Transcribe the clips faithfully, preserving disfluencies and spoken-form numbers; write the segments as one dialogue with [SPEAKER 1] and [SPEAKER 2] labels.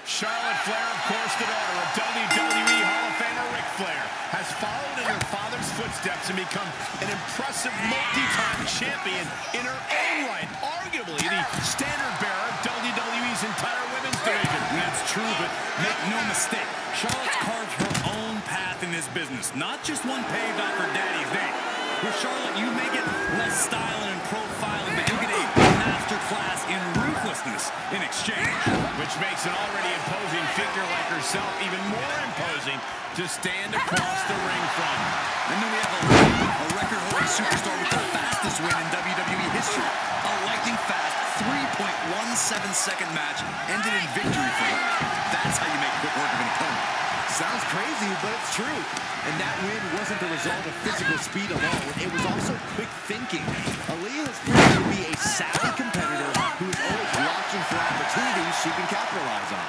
[SPEAKER 1] Charlotte Flair, of course, the daughter of W W E Hall of Famer Ric Flair, has followed in her father's footsteps and become an impressive multi-time champion in her own right, arguably the standard-bearer of W W E's entire women's division.
[SPEAKER 2] That's true, but make no mistake, Charlotte's carved her own path in this business, not just one paved off her daddy's name. With Charlotte, you may get less styling and profiling, but you get a masterclass in ruthlessness in exchange.
[SPEAKER 1] Which makes an already imposing figure like herself even more imposing to stand across the ring from.
[SPEAKER 2] And then we have a, a record-holding superstar with the fastest win in W W E history. A lightning-fast three point one seven second match ended in victory for her. That's how you make quick work of an opponent.
[SPEAKER 3] Sounds crazy, but it's true. And that win wasn't the result of physical speed alone. It was also quick thinking. Aaliyah has proven to be a savvy competitor who is always watching for opportunities she can capitalize on.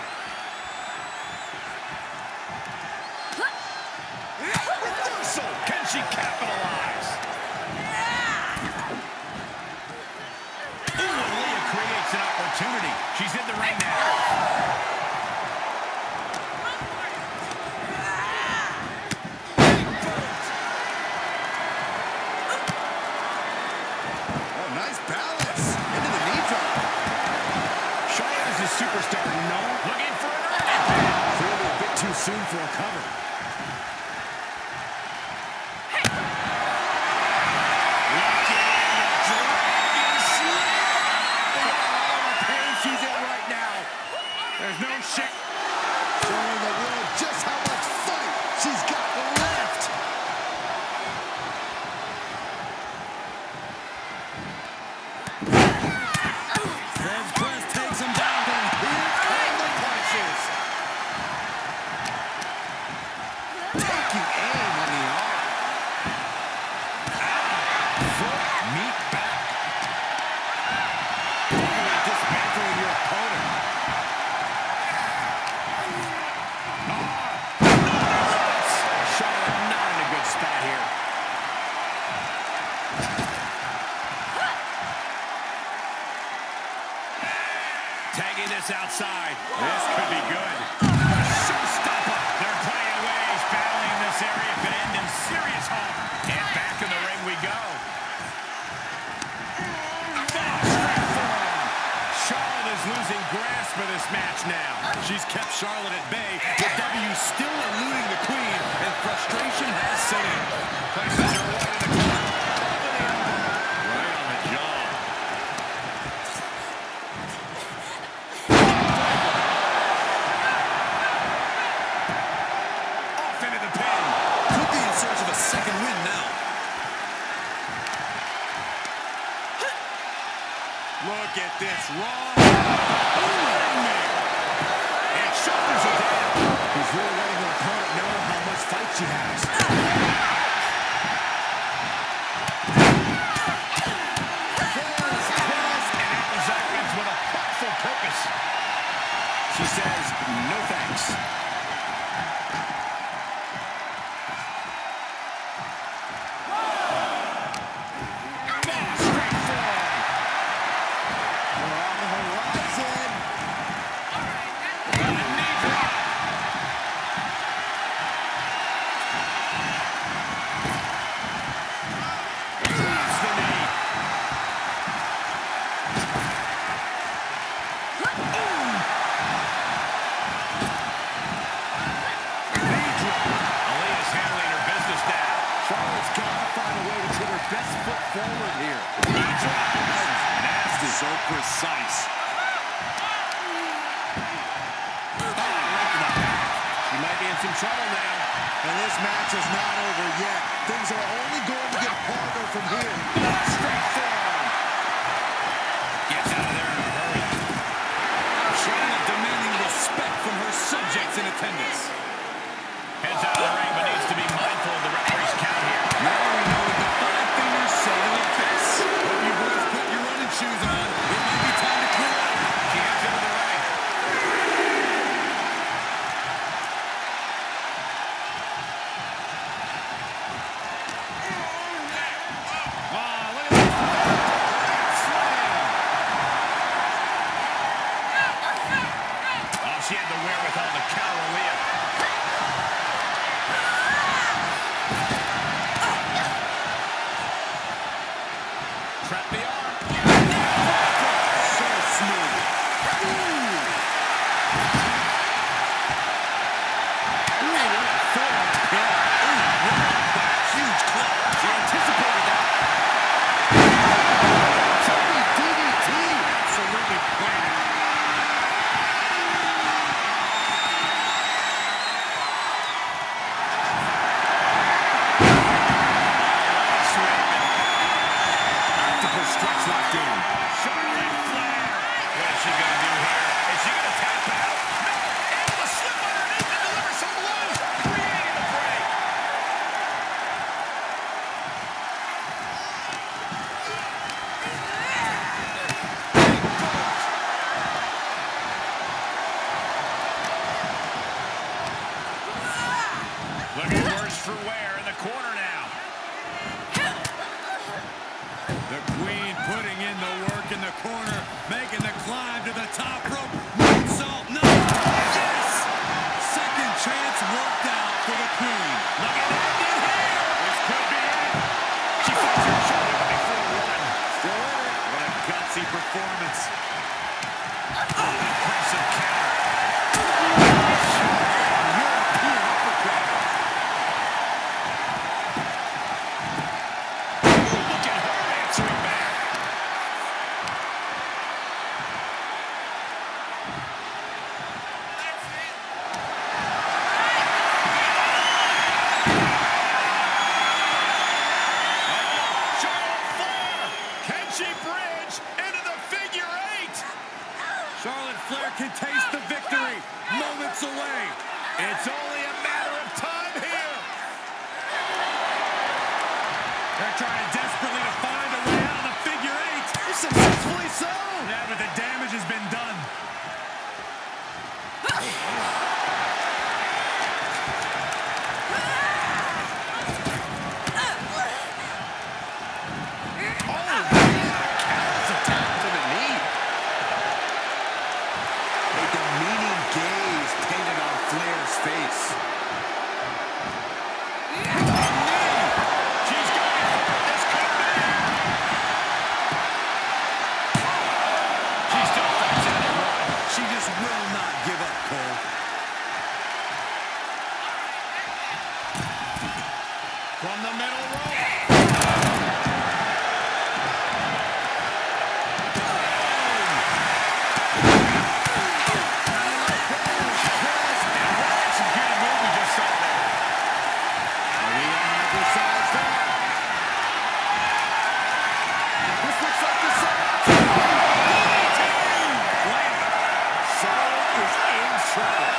[SPEAKER 1] Reversal! Can she capitalize? Ooh, Aaliyah creates an opportunity. She's in the ring now. Superstar, no, looking for an early.
[SPEAKER 3] Clearly a bit too soon for a cover.
[SPEAKER 1] Look at the dragon slam.
[SPEAKER 3] Oh, the pain she's in right now.
[SPEAKER 1] There's no shit.
[SPEAKER 3] Showing the world just how much fight she's got left.
[SPEAKER 1] Tagging this outside. This could be good. Showstopper. They're playing ways, battling in this area. Could end in serious harm. And back in the ring we go. Charlotte is losing grasp of this match now.
[SPEAKER 2] She's kept Charlotte at bay, but W still eluding the Queen, and frustration has set in.
[SPEAKER 1] Places her right in the corner. Right on the jaw. Off into the pin.
[SPEAKER 2] Could be in search of a second win now.
[SPEAKER 1] Look at this raw. And shoulders are down.
[SPEAKER 3] He's really letting her opponent know how much fight she has.
[SPEAKER 1] And Atlas ends with a thoughtful purpose. She says, no thanks.
[SPEAKER 3] Best foot forward here.
[SPEAKER 2] Nasty. So precise.
[SPEAKER 1] Oh, right to the back. She might be in some trouble now.
[SPEAKER 3] And this match is not over yet. Things are only going to get harder from here.
[SPEAKER 1] Straight forearm. Gets out of there in a hurry.
[SPEAKER 2] Charlotte demanding respect from her subjects in attendance.
[SPEAKER 1] Heads out of the ring, but needs to be mindful of the referee's count here.
[SPEAKER 2] Now we know what the five fingers say to the face. Hope you boys put your running shoes on. It might be time to clear up.
[SPEAKER 1] She heads into the ring. Oh, look at that. she had the wherewithal to counter Aaliyah. Trap the arm.
[SPEAKER 3] So smooth. Ooh. Huge club. She anticipated that. Tony D D T. Absolutely planted. Octopus stretch locked in.
[SPEAKER 1] Charlotte Flair. What is she going to do here? Is she going to tap out? No. Able to slip underneath and deliver some blows, creating a break. Looking worse for wear in the corner now.
[SPEAKER 2] The Queen putting in the work in the corner, making the climb to the top rope. Moonsault, no! Yes! Second chance worked out for the Queen.
[SPEAKER 1] Look at that in here. This could be it. She finds her shoulder before one.
[SPEAKER 3] Still in it.
[SPEAKER 2] What a gutsy performance.
[SPEAKER 1] Oh, impressive counter.
[SPEAKER 3] European uppercut.
[SPEAKER 1] Look at her answering back. Charlotte Flair. Can she bridge into the figure eight?
[SPEAKER 2] Charlotte Flair can taste the victory. Moments away.
[SPEAKER 1] It's only a matter of time here.
[SPEAKER 2] They're trying desperately to find a way out of the figure eight.
[SPEAKER 3] Successfully so.
[SPEAKER 2] Yeah, but the damage has been done.
[SPEAKER 3] Callous attack to the knee. A demeaning gaze painted on Flair's face.
[SPEAKER 1] She's going for it. This could be it. She still fights out of one.
[SPEAKER 2] She just will not give up, Cole.
[SPEAKER 1] From the middle rope. That's a good move we just saw there.
[SPEAKER 3] This looks like the setup. Charlotte is in trouble.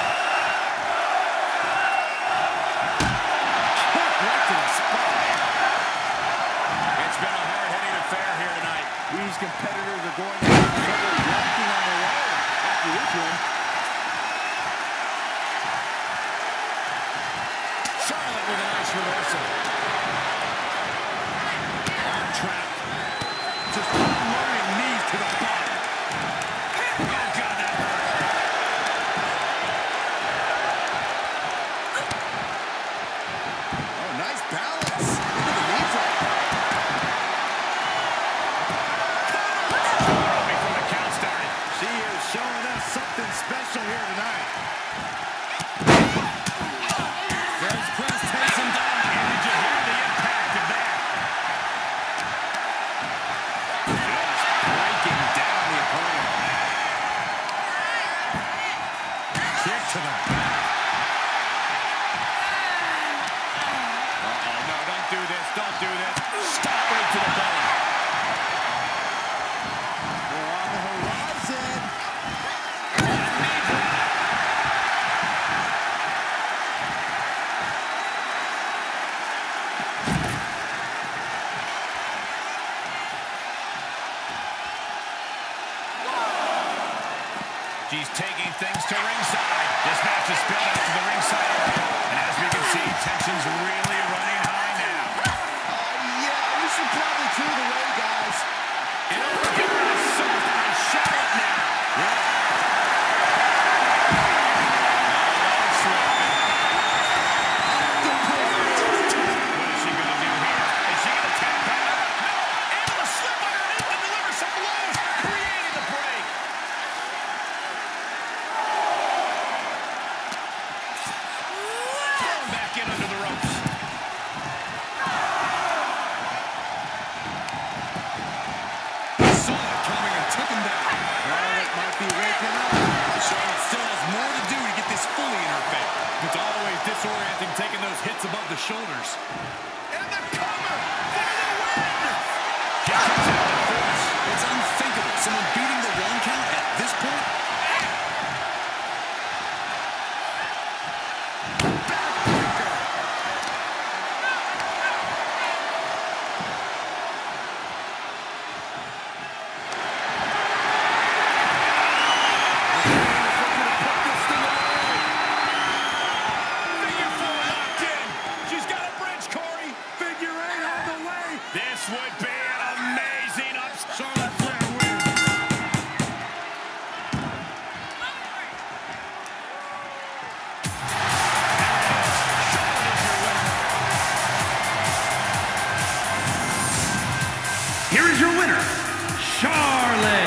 [SPEAKER 3] Kick right to the spine.
[SPEAKER 1] It's been a hard-hitting affair here tonight.
[SPEAKER 3] These competitors are going to have trouble walking on their own after this one.
[SPEAKER 1] Charlotte with a nice reversal. Arm trap.
[SPEAKER 2] Just unloading knees to the body.
[SPEAKER 1] Oh, God, that hurt.
[SPEAKER 3] Oh, nice balance. Into the knee drop.
[SPEAKER 1] Before the count started.
[SPEAKER 3] She is showing us something special here tonight.
[SPEAKER 2] Flair's press takes him down.
[SPEAKER 1] And did you hear the impact of that? Just breaking down the opponent.
[SPEAKER 2] Kick to the back.
[SPEAKER 1] Uh-oh, no, don't do this. Don't do this. Stop right to the belly.
[SPEAKER 3] We're on the horizon.
[SPEAKER 1] She's taking things to ringside. This match is spilled out to the ringside area. And as we can see, tension's really running high now.
[SPEAKER 3] Uh, yeah, we should probably clear the way, guys.
[SPEAKER 1] And over here is soft on Charlotte now. Yeah.
[SPEAKER 4] here is your winner, Charlotte